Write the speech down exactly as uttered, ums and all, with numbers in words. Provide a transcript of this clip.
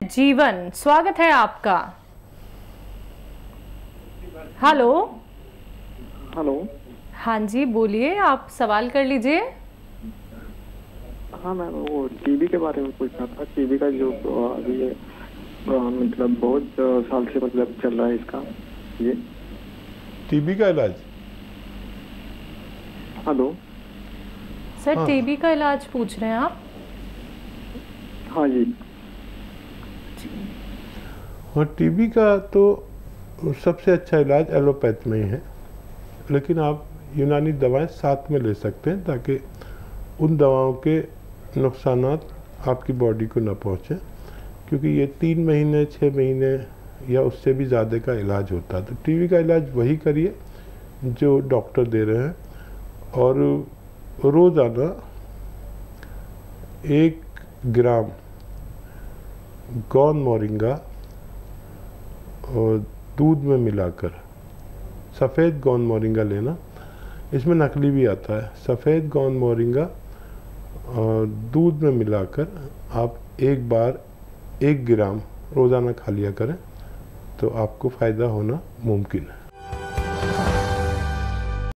जीवन, स्वागत है आपका। Hello hello. हाँ जी, बोलिए, आप सवाल कर लीजिए। हाँ मैम, वो टीबी के बारे में पूछना था। टीबी का जो अभी ये मतलब बहुत साल से मतलब चल रहा है इसका ये टीबी का इलाज। हेलो सर, हाँ। टीबी का इलाज पूछ रहे हैं आप? हाँ जी। हाँ, टीबी का तो सबसे अच्छा इलाज एलोपैथ में ही है, लेकिन आप यूनानी दवाएं साथ में ले सकते हैं ताकि उन दवाओं के नुकसानात आपकी बॉडी को न पहुँचे, क्योंकि ये तीन महीने छः महीने या उससे भी ज़्यादा का इलाज होता है। तो टीबी का इलाज वही करिए जो डॉक्टर दे रहे हैं, और रोज़ाना एक ग्राम गौन मोरिंगा और दूध में मिलाकर, सफ़ेद गौन मोरिंगा लेना, इसमें नकली भी आता है, सफ़ेद गौन मोरिंगा और दूध में मिलाकर आप एक बार एक ग्राम रोज़ाना खा लिया करें तो आपको फ़ायदा होना मुमकिन है।